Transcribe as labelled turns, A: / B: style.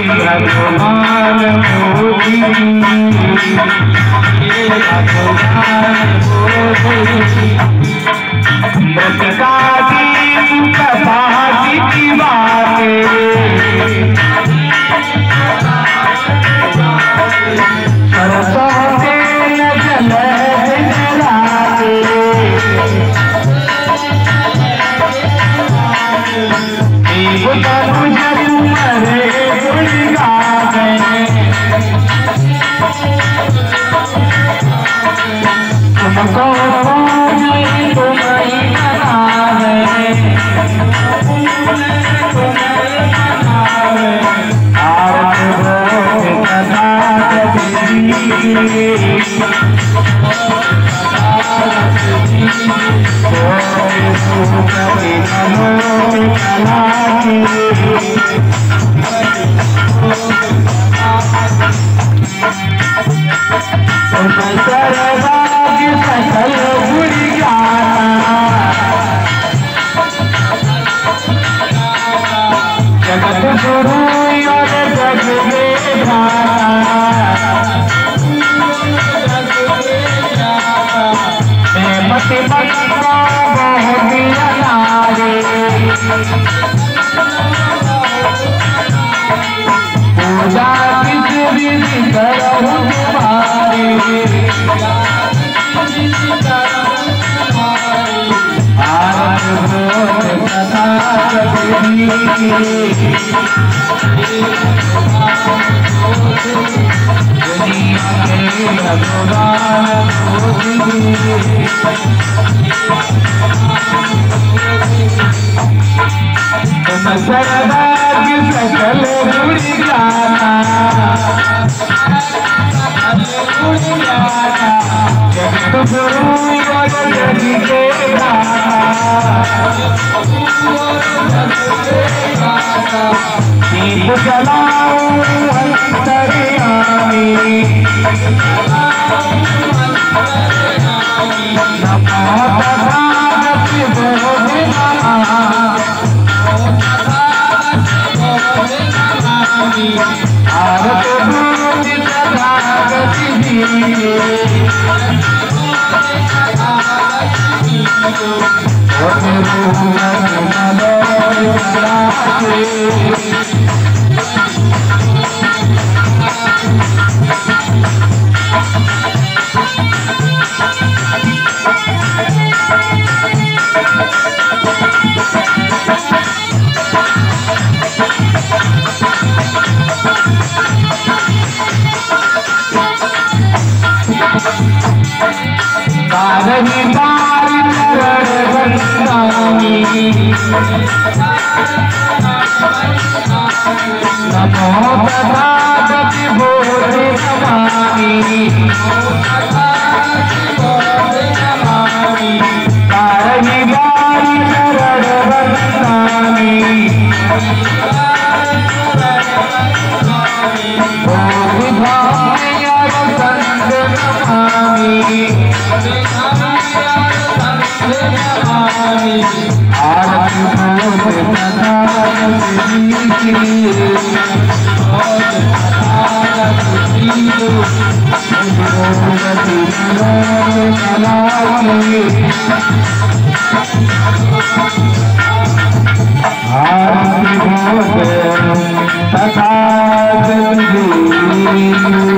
A: भगवान मोदी मृतका की कपाटी की बातें सरसों से न जले जलाते तुमको पूजा किसी करो तुम्हारी सकल बुरी गाना जगत गुरु जगी के दीप जलाओ अंतर्यामी नमो तथागति बोधि आरत बोधि तथागति नमो तथागति बोधि नमामि कारणी गारी शरण वंदामि बोधि भाम्य संत नमामि आरती बोधि तथागति